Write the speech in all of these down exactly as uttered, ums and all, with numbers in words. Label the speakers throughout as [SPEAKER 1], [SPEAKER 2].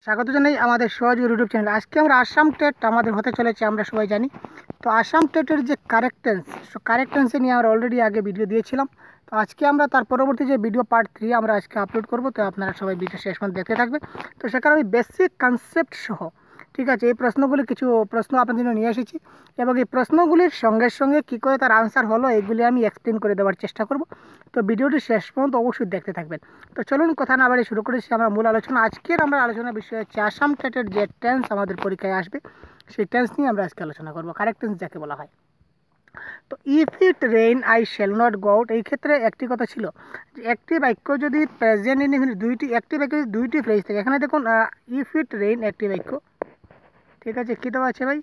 [SPEAKER 1] স্বাগত জানাই আমাদের সহজ ইউটিউব চ্যানেল। আজকে আমরা আসাম টেট আমাদের হতে চলেছে, আমরা সবাই জানি। তো আসাম টেটের যে কারেক্ট টেন্স, সো কারেক্ট টেন্সে নিয়ে আমরা অলরেডি আগে ভিডিও দিয়েছিলাম। তো আজকে আমরা তার পরবর্তী যে ভিডিও পার্ট থ্রি আমরা আজকে আপলোড করব। তো আপনারা সবাই ভিডিও শেষ পর্যন্ত দেখতে থাকবে। তো সেখানে আমি বেসিক কনসেপ্ট সহ, ঠিক আছে, এই প্রশ্নগুলি কিছু প্রশ্ন আপনাদের জন্য নিয়ে এসেছি এবং এই প্রশ্নগুলির সঙ্গে সঙ্গে কী করে তার আনসার হলো এগুলি আমি এক্সপ্লেন করে দেওয়ার চেষ্টা করব। তো ভিডিওটি শেষ পর্যন্ত অবশ্যই দেখতে থাকবেন। তো চলুন কথা না বাড়িয়ে শুরু করেছি আমরা মূল আলোচনা। আজকের আমরা আলোচনার বিষয় হচ্ছে আসাম টেটের যে টেন্স আমাদের পরীক্ষায় আসবে সেই টেন্স নিয়ে আমরা আজকে আলোচনা করব, কারেক্ট টেন্স যাকে বলা হয়। তো if it rain I shall not go out, এই ক্ষেত্রে একটি কথা ছিল যে একটি বাক্য যদি প্রেজেন্ট ইনডিফিনিট দুইটি একটি বাক্য যদি দুইটি ফ্রেজ থাকে, এখানে দেখুন ইফ ইট রেইন একটি বাক্য, ঠিক আছে, কী দেওয়া আছে ভাই?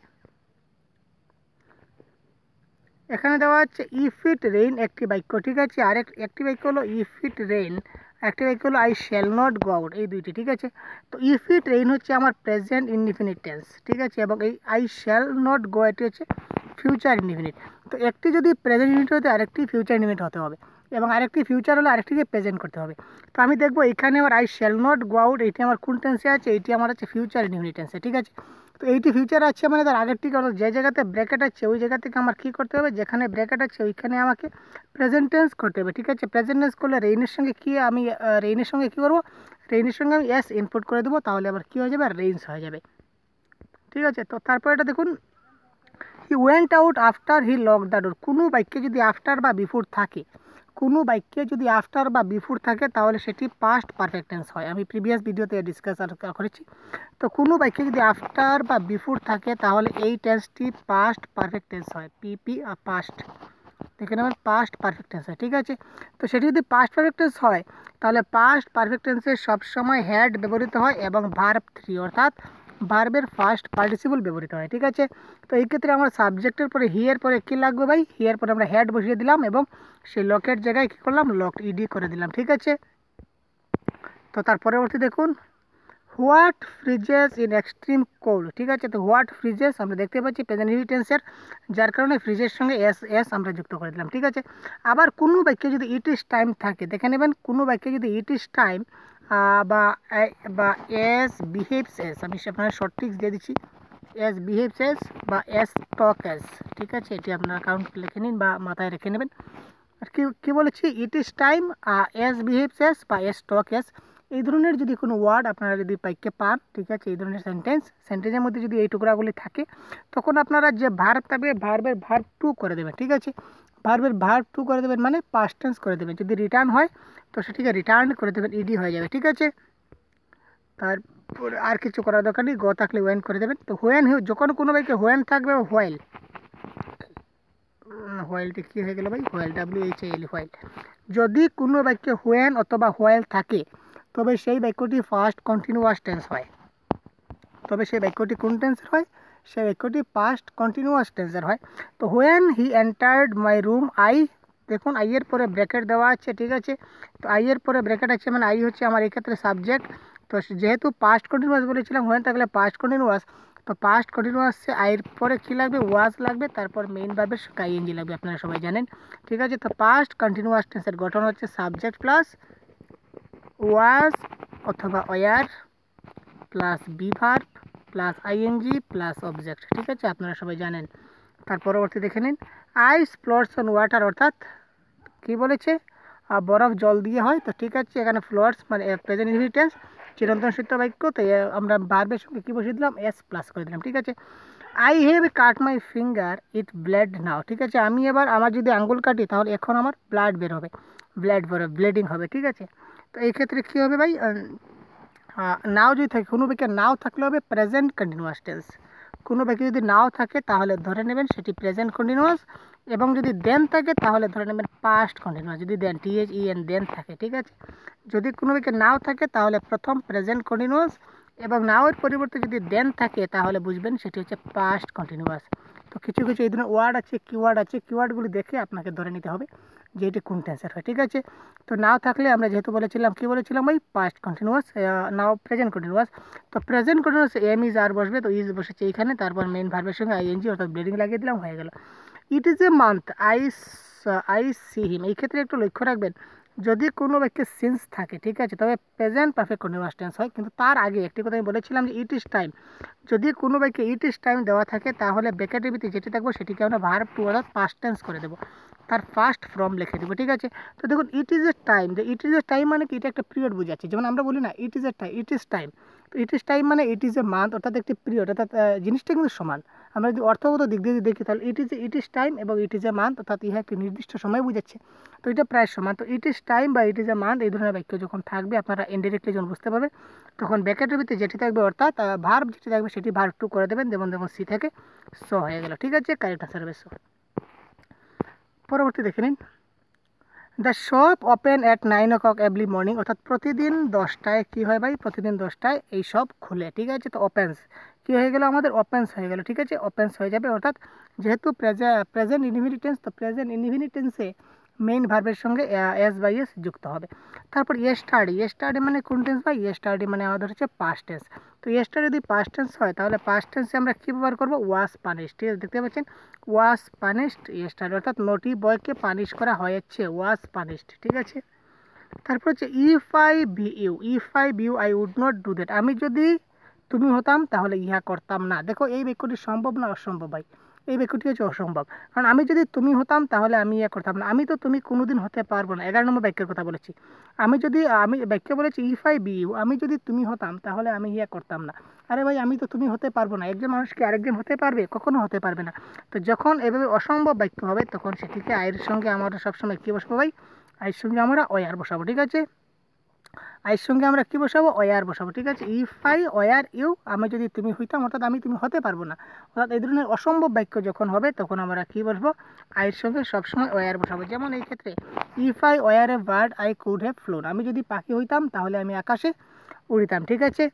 [SPEAKER 1] এখানে দেওয়া আছে ইফ ইট রেইন একটি বাক্য, ঠিক আছে। আর একটি বাক্য হলো ইফ ইট রেইন, একটি বাক্য হলো I shall not go out, এই দুইটি, ঠিক আছে। তো ইফ ইট রেইন হচ্ছে আমার প্রেজেন্ট ইনডিফিনিট টেন্স, ঠিক আছে, এবং এই আই শ্যাল নট গো এটি হচ্ছে ফিউচার ইনডিফিনিট। তো একটি যদি প্রেজেন্ট ইউনিট হতে আরেকটি ফিউচার ইনডিফিনিট হতে হবে, এবং আরেকটি ফিউচার হলে আরেকটিকে প্রেজেন্ট করতে হবে। তো আমি দেখবো এখানে আমার I shall not go out এইটি আমার কোন টেন্সে আছে, এইটি আমার আছে ফিউচার ইনডিফিনিট টেন্সে, ঠিক আছে। তো এইটি ফিউচার আছে মানে তার আগের থেকে অর্থাৎ যে জায়গাতে ব্র্যাকেট আছে ওই জায়গা থেকে আমার কী করতে হবে, যেখানে ব্র্যাকেট আছে ওইখানে আমাকে প্রেজেন্ট টেন্স করতে হবে, ঠিক আছে। প্রেজেন্ট টেন্স করলে রেইনের সঙ্গে কী আমি রেইনের সঙ্গে কী করবো, রেইনের সঙ্গে আমি এস ইনপুট করে দেবো, তাহলে আবার কী হয়ে যাবে, রেইনস হয়ে যাবে, ঠিক আছে। তো তারপর এটা দেখুন, he went out after he lock the door, কোনো বাক্যে যদি আফটার বা বিফোর থাকে, কোনো বাক্যে যদি আফটার বা বিফোর থাকে তাহলে সেটি পাস্ট পারফেক্ট টেন্স হয়। আমি প্রিভিয়াস ভিডিওতে ডিসকাস করেছি। তো কোনো বাক্যে যদি আফটার বা বিফোর থাকে তাহলে এই টেন্সটি পাস্ট পারফেক্ট টেন্স হয়, পিপি পাস্ট, দেখে নেবেন, পাস্ট পারফেক্ট টেন্স হয়, ঠিক আছে। তো সেটি যদি পাস্ট পারফেক্ট টেন্স হয় তাহলে পাস্ট পারফেক্ট টেন্সে সবসময় হ্যাড ব্যবহৃত হয় এবং ভার্ব থ্রি অর্থাৎ ভার্বের ফার্স্ট পার্টিসিপল ব্যবহৃত হয়, ঠিক আছে। তো এই ক্ষেত্রে আমার সাবজেক্টের পরে হিয়ের পরে কী লাগবে ভাই, হিয়ের পরে আমরা হ্যাড বসিয়ে দিলাম এবং সেই লকের জায়গায় কী করলাম, লক ইডি করে দিলাম, ঠিক আছে। তো তার পরবর্তী দেখুন, what freezes in extreme cold, ঠিক আছে। তো হোয়াট ফ্রিজেস আমরা দেখতে পাচ্ছি প্রেজেন্ট টেন্সের, যার কারণে ফ্রিজের সঙ্গে এস এস আমরা যুক্ত করে দিলাম, ঠিক আছে। আবার কোনো বাক্যে যদি ইট ইস টাইম থাকে, দেখে নেবেন, কোনো বাক্যে যদি ইট ইস টাইম বা বা এস বিহেভস এস, আমি আপনার শর্ট ট্রিক্স দিয়ে দিচ্ছি, এস বিহেভস এস বা এস টক এস, ঠিক আছে। এটি আপনারা কাউন্ট লিখে নিন বা মাথায় রেখে নেবেন। আর কি কী বলেছি, it is time, as behaves as বা এস টক এস, এই ধরনের যদি কোনো ওয়ার্ড আপনারা যদি বাক্যে পান, ঠিক আছে, এই ধরনের সেন্টেন্স সেন্টেন্সের মধ্যে যদি এই টুকরাগুলি থাকে, তখন আপনারা যে ভার্ব থাকবে ভার্বের ভার্ব টু করে দেবেন, ঠিক আছে। ভার্বের ভার্ব টু করে দেবেন মানে পাস্ট টেন্স করে দেবেন। যদি রিটার্ন হয় তো সেটিকে রিটার্ন করে দেবেন, ইডি হয়ে যাবে, ঠিক আছে। তারপরে আর কিছু করার দরকার নেই, গ থাকলে ওয়েন করে দেবেন। তো হোয়েন, যখন কোনো বাক্যে হোয়েন থাকবে, হোয়াইল, হোয়াইলটি কী হয়ে গেল ভাই, while, W H L, while. যদি কোনো বাক্যে হোয়েন অথবা হোয়াইল থাকে তবে সেই বাক্যটি ফার্স্ট কন্টিনিউয়াস টেন্স হয়, তবে সেই বাক্যটি কোন টেন্সের হয়, সেই বাক্যটি পাস্ট কন্টিনিউয়াস টেন্সের হয়। তো when he entered my room, I, দেখুন আইয়ের পরে ব্র্যাকেট দেওয়া আছে, ঠিক আছে। তো আইয়ের পরে ব্র্যাকেট আছে মানে আই হচ্ছে আমার এক্ষেত্রে সাবজেক্ট। তো যেহেতু পাস্ট কন্টিনিউয়াস বলেছিলাম, হোয়েন থাকলে পাস্ট কন্টিনিউয়াস, তো পাস্ট কন্টিনিউয়াসে আইয়ের পরে কী লাগবে, ওয়াজ লাগবে, তারপর মেইন ভার্বের সঙ্গে আইএনজি লাগবে, আপনারা সবাই জানেন, ঠিক আছে। তো পাস্ট কন্টিনিউয়াস টেন্সের গঠন হচ্ছে সাবজেক্ট প্লাস ওয়াজ অথবা were plus be verb plus ING plus object, ঠিক আছে, আপনারা সবাই জানেন। তার পরবর্তী দেখে নিন, আইস ফ্লোটস অন ওয়াটার, অর্থাৎ কী বলেছে, বরফ জল দিয়ে হয়। তো ঠিক আছে, এখানে ফ্লোটস মানে প্রেজেন্ট ইনডিফিনিট টেন্স, চিরন্তন সত্য বাক্য, তো আমরা ভার্বের সঙ্গে কী বসিয়ে দিলাম, এস প্লাস করে দিলাম, ঠিক আছে। I have cut my finger, it blade now, ঠিক আছে। আমি এবার আমার যদি আঙ্গুল কাটি তাহলে এখন আমার ব্লাড বের হবে, ব্লাড বের হবে, ব্লিডিং হবে, ঠিক আছে। তো এই ক্ষেত্রে কী হবে ভাই, নাও যদি থাকে, কোনো বাক্যে নাও থাকলে হবে প্রেজেন্ট কন্টিনিউয়াস টেন্স, কোনো বাক্যে যদি নাও থাকে তাহলে ধরে নেবেন সেটি প্রেজেন্ট কন্টিনিউয়াস, এবং যদি দেন থাকে তাহলে ধরে নেবেন পাস্ট কন্টিনিউয়াস, যদি দেন টি এইচ ই এন দেন থাকে, ঠিক আছে। যদি কোনো বাক্যে নাও থাকে তাহলে প্রথম প্রেজেন্ট কন্টিনিউয়াস, এবং নাওয়ের পরিবর্তে যদি দেন থাকে তাহলে বুঝবেন সেটি হচ্ছে পাস্ট কন্টিনিউয়াস। তো কিছু কিছু এই ধরনের ওয়ার্ড আছে, কিওয়ার্ড আছে, কিওয়ার্ডগুলি দেখে আপনাকে ধরে নিতে হবে যে এটি কোন টেন্সের হয়, ঠিক আছে। তো নাও থাকলে আমরা যেহেতু বলেছিলাম, কী বলেছিলাম ভাই, past continuous, now present continuous. তো present continuous am is are বসবে, তো ইজ বসেছে এইখানে, তারপর মেইন ভার্বের সঙ্গে আইএনজি অর্থাৎ ব্লিডিং লাগিয়ে দিলাম, হয়ে গেল। It is a month I I see him, এই ক্ষেত্রে একটু লক্ষ্য রাখবেন যদি কোনো বাক্যে সিন্স থাকে, ঠিক আছে, তবে প্রেজেন্ট পারফেক্ট কন্টিনিউয়াস টেন্স হয়। কিন্তু তার আগে একটি কথা আমি বলেছিলাম যে ইট ইজ টাইম, যদি কোনো বাক্যে ইট ইজ টাইম দেওয়া থাকে তাহলে ব্র্যাকেটের ভিতরে যেটি থাকবে সেটিকে আমরা ভার্ব টু অর্থাৎ পাস্ট টেন্স করে দেবো, তার ফার্স্ট ফর্ম লিখে দেবো, ঠিক আছে। তো দেখুন ইট ইজ এ টাইম, যে ইট ইজ এ টাইম মানে কি, এটা একটা পিরিয়ড বোঝাচ্ছে। যেমন আমরা বলি না it is a time, it is time, তো ইট ইজ টাইম মানে ইট ইজ এ মান্থ, অর্থাৎ একটি পিরিয়ড, অর্থাৎ জিনিসটা কিন্তু সমান। আমরা যদি অর্থগত দিক দিয়ে দেখি তাহলে it is it is time এবং ইট ইজ এ মান্থ, অর্থাৎ ইহা একটি নির্দিষ্ট সময় বোঝাচ্ছে, তো এটা প্রায় সমান। তো ইট ইজ টাইম বা ইট ইজ এ মান্থ এই ধরনের বাক্য যখন থাকবে আপনারা ইনডিরেক্টলি যখন বুঝতে পারবে, তখন ব্র্যাকেটের ভিতরে যেটি থাকবে অর্থাৎ ভার্ব যেটি থাকবে সেটি ভার্ব টু করে দেবেন। যেমন দেখুন সি থেকে সো হয়ে গেল, ঠিক আছে, কারেক্ট আনসার হবে সো। পরবর্তী দেখে নিন, the shop open at nine o'clock every morning, অর্থাৎ প্রতিদিন দশটায় কী হয় ভাই, প্রতিদিন দশটায় এই শপ খুলে, ঠিক আছে। তো ওপেন্স কী হয়ে গেল আমাদের, ওপেন্স হয়ে গেল, ঠিক আছে, ওপেন্স হয়ে যাবে। অর্থাৎ যেহেতু প্রেজেন্ট ইনডিফিনিট টেন্স, তো প্রেজেন্ট ইনডিফিনিট টেন্সে মেইন ভার্বের সঙ্গে এস বাই এস যুক্ত হবে। তারপর ইয়েস্টারডে, ইয়েস্টারডে মানে কোন টেন্স ভাই, ইয়েস্টারডে মানে আমাদের হচ্ছে পাস্ট টেন্স। তো ইয়েস্টারডে যদি পাস্ট টেন্স হয় তাহলে পাস্ট টেন্সে আমরা কী ব্যবহার করবো, ওয়াজ পানিশড, ঠিক আছে, দেখতে পাচ্ছেন ওয়াজ পানিশড ইয়েস্টারডে, অর্থাৎ নটি বয়কে পানিশ করা হয়েছে, ওয়াজ পানিশড, ঠিক আছে। তারপর হচ্ছে if I be you, if I be you I would not do that, আমি যদি তুমি হতাম তাহলে ইহা করতাম না। দেখো এই বাক্যটি সম্ভব না অসম্ভব ভাই, এই বাক্যটি হচ্ছে অসম্ভব, কারণ আমি যদি তুমি হতাম তাহলে আমি ইয়া করতাম না, আমি তো তুমি কোনোদিন হতে পারবো না। এগারো নম্বর বাক্যের কথা বলেছি, আমি যদি আমি বাক্য বলেছি ইফ আই বি ইউ, আমি যদি তুমি হতাম তাহলে আমি ইয়া করতাম না। আরে ভাই আমি তো তুমি হতে পারবো না, একজন মানুষ কি আরেকজন হতে পারবে, কখনো হতে পারবে না। তো যখন এভাবে অসম্ভব বাক্য হবে তখন সেটিকে আয়ের সঙ্গে আমরা সবসময় কী বসবো ভাই, আয়ের সঙ্গে আমরা ওয়ার বসাবো, ঠিক আছে, আয়ের সঙ্গে আমরা কী বসাবো, ওয়ার বসাবো, ঠিক আছে। ইফ আই ওয়ার ইউ, আমি যদি তুমি হইতাম, অর্থাৎ আমি তুমি হতে পারবো না, অর্থাৎ এই ধরনের অসম্ভব বাক্য যখন হবে তখন আমরা কী বসবো, আয়ের সঙ্গে সবসময় ওয়ার বসাবো। যেমন এই ক্ষেত্রে if I were a bird I could have flown, আমি যদি পাখি হইতাম তাহলে আমি আকাশে উড়িতাম, ঠিক আছে।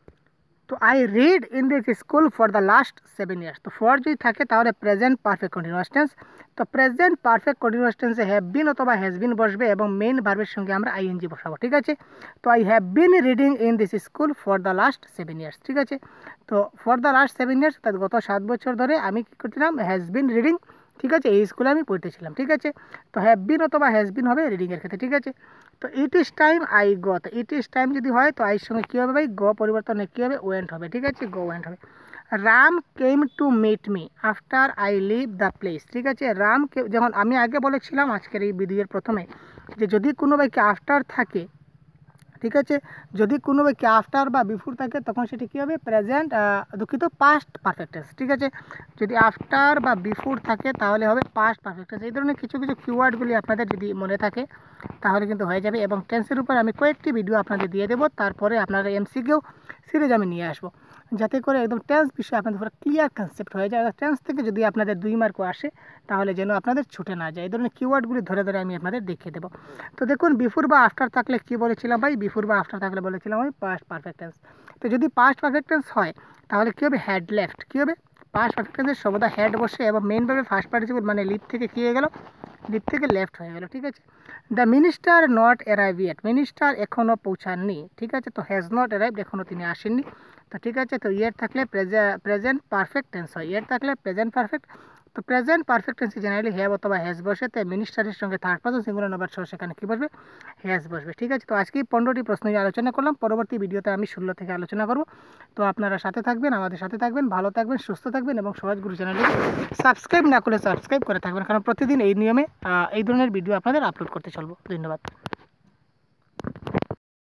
[SPEAKER 1] তো I read in this school for the last seven years, তো ফর যদি থাকে তাহলে প্রেজেন্ট পারফেক্ট কন্টিনিউয়াস টেন্স, তো প্রেজেন্ট পারফেক্ট কন্টিনিউয়াস টেন্সে হ্যাভ বিন অথবা হ্যাজ বিন বসবে এবং মেইন ভার্বের সঙ্গে আমরা আইএনজি বসাবো, ঠিক আছে। তো I have been reading in this school for the last seven years, ঠিক আছে। তো for the last seven years অর্থাৎ গত সাত বছর ধরে আমি কী করছিলাম, হ্যাজ বিন রিডিং, ঠিক আছে, এই স্কুলে আমি পড়তেছিলাম, ঠিক আছে। তো হ্যাভ বিন অথবা হ্যাজ বিন হবে রিডিংয়ের ক্ষেত্রে, ঠিক আছে। তো it is time I go, তো ইট ইজ টাইম যদি হয় তো আইয়ের সঙ্গে কী হবে ভাই, গ পরিবর্তনে কী হবে, ওয়েন্ট হবে, ঠিক আছে, গো ওয়েন্ট হবে। Ram came to meet me after I leave the place, ঠিক আছে। রাম কে, যেমন আমি আগে বলেছিলাম আজকের এই ভিডিওর প্রথমে যে যদি কোনো বাক্যে আফটার থাকে, ঠিক আছে, যদি কোনো বাক্যে আফটার বা বিফোর থাকে তখন সেটি কী হবে, প্রেজেন্ট দুঃখিত পাস্ট পারফেক্ট টেন্স, ঠিক আছে। যদি আফটার বা বিফোর থাকে তাহলে হবে পাস্ট পারফেক্ট টেন্স। এই ধরনের কিছু কিছু কিওয়ার্ডগুলি আপনাদের যদি মনে থাকে তাহলে কিন্তু হয়ে যাবে। এবং টেন্সের উপর আমি কয়েকটি ভিডিও আপনাদের দিয়ে দেবো, তারপরে আপনারা এমসিকিউ সিরিজ আমি নিয়ে আসবো, যাতে করে একদম টেন্স বিষয়ে আপনাদের পুরো ক্লিয়ার কনসেপ্ট হয়ে যায়। টেন্স থেকে যদি আপনাদের দুই মার্কও আসে তাহলে যেন আপনাদের ছুটে না যায়। এই ধরনের কিওয়ার্ডগুলি ধরে ধরে আমি আপনাদের দেখিয়ে দেবো। তো দেখুন বিফোর বা আফটার থাকলে কী বলেছিলাম ভাই, বিফোর বা আফটার থাকলে বলেছিলাম আমি পাস্ট পারফেক্ট টেন্স। তো যদি পাস্ট পারফেক্ট টেন্স হয় তাহলে কী হবে, হ্যাড লেফট, কী হবে, পাস্ট পারফেক্ট টেন্সের সর্বদা হ্যাড বসে এবং মেইনভাবে ফার্স্ট পার্টিসিপল মানে লিভ থেকে কী হয়ে গেল, লিভ থেকে লেফট হয়ে গেল, ঠিক আছে। The minister not arrive yet, minister এখনও পৌঁছাননি, ঠিক আছে। তো হ্যাজ নট অ্যারাইভড, এখনও তিনি আসেননি, তো ঠিক আছে। তো ইয়ের থাকলে প্রেজেন্ট পারফেক্ট টেন্স হয়, ইয়ের থাকলে প্রেজেন্ট পারফেক্ট। তো প্রেজেন্ট পারফেক্ট টেন্সে জেনারেলি হ্যাভ অথবা হ্যাজ বসে, তো মিনিস্টারের সঙ্গে থার্ড পারসন সিঙ্গুলার নাম্বার সহ সেখানে কী বসবে, হ্যাজ বসবে, ঠিক আছে। তো আজকে পনেরোটি প্রশ্ন নিয়ে আলোচনা করলাম, পরবর্তী ভিডিওতে আমি ষোলো থেকে আলোচনা করব। তো আপনারা সাথে থাকবেন, আমাদের সাথে থাকবেন, ভালো থাকবেন, সুস্থ থাকবেন এবং সহজ গুরু চ্যানেলটি সাবস্ক্রাইব না করলে সাবস্ক্রাইব করে থাকবেন, কারণ প্রতিদিন এই নিয়মে এই ধরনের ভিডিও আপনাদের আপলোড করতে চলবো। ধন্যবাদ।